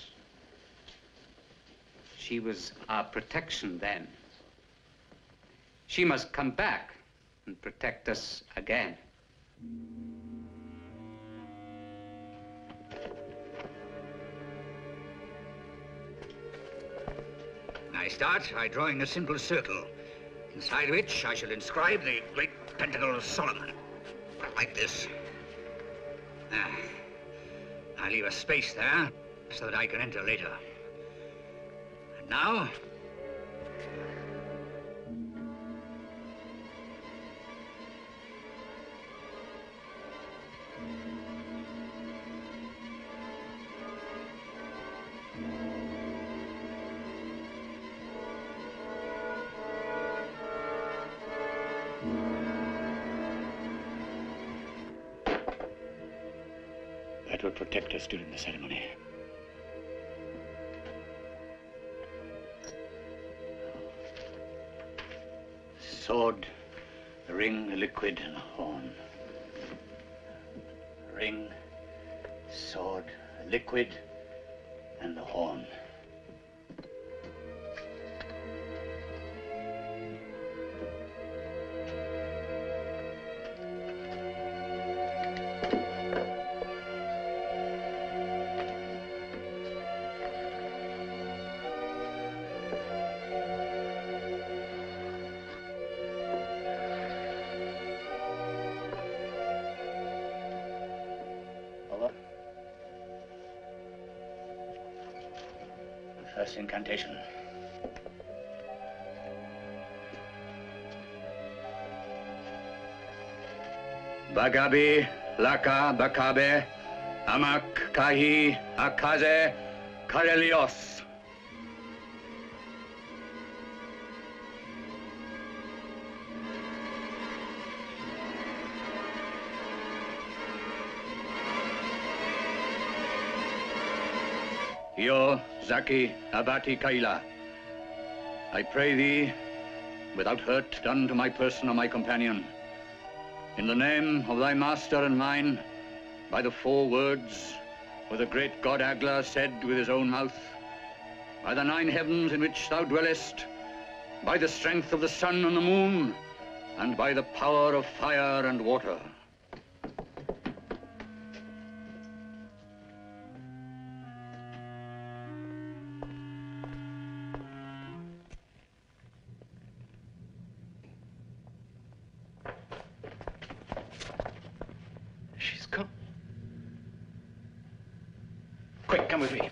She was our protection then. She must come back and protect us again. I start by drawing a simple circle, inside which I shall inscribe the great pentacle of Solomon. Like this. Ah. I leave a space there so that I can enter later. And now, that will protect us during the ceremony. Sword, a ring, a liquid, and a horn. Ring, sword, a liquid, and a horn. First incantation. Bagabi, Laka, Bakabe, Amak, Kahi, Akaze, Karelios. Yo, Zaki, Abati, Kaila, I pray thee, without hurt done to my person or my companion, in the name of thy master and mine, by the four words, where the great god Agla said with his own mouth, by the nine heavens in which thou dwellest, by the strength of the sun and the moon, and by the power of fire and water. She's gone. Quick, come with me.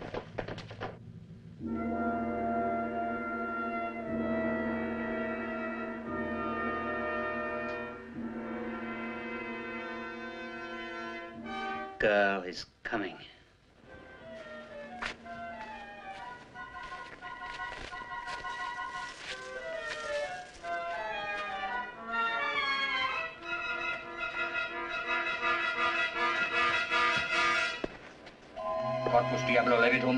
Girl is coming. Corpus Diablo Levitum.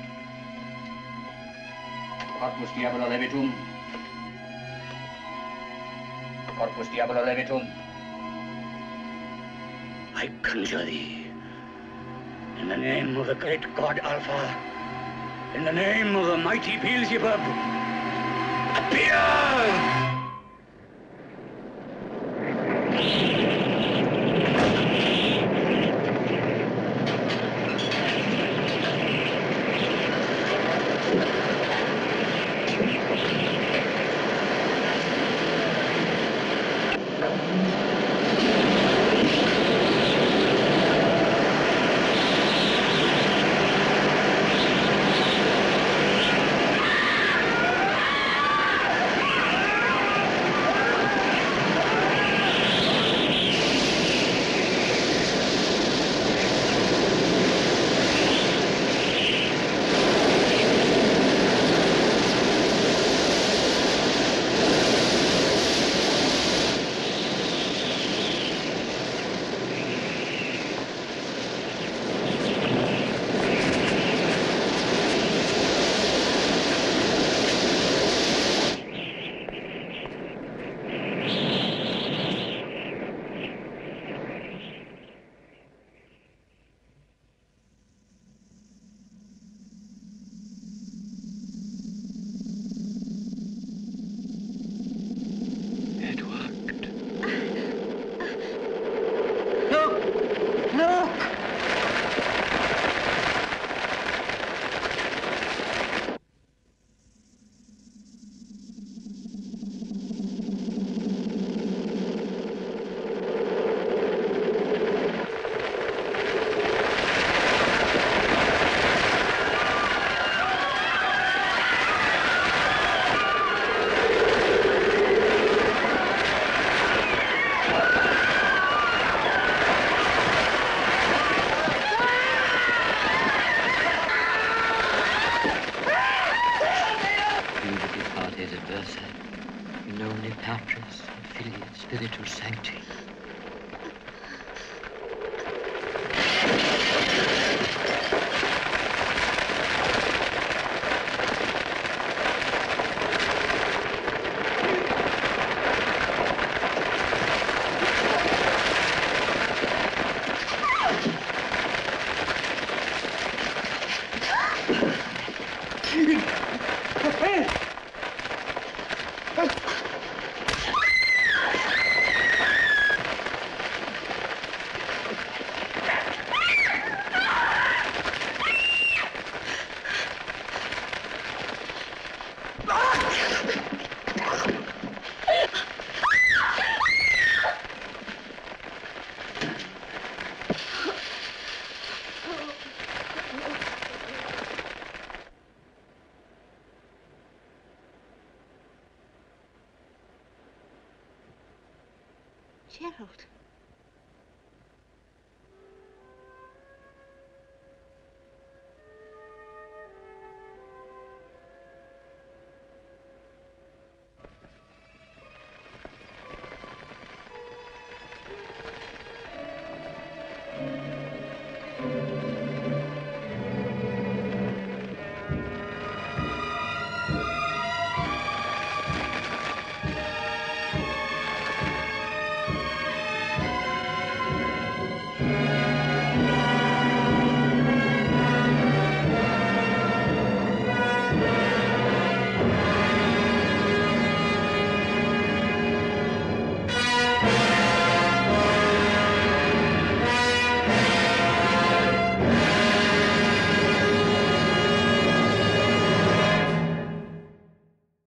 Corpus Diablo Levitum. Corpus Diablo Levitum. I conjure thee, in the name of the great god Alpha, in the name of the mighty Beelzebub, appear! Patris, Filii, Spiritus Sancti. Gerald.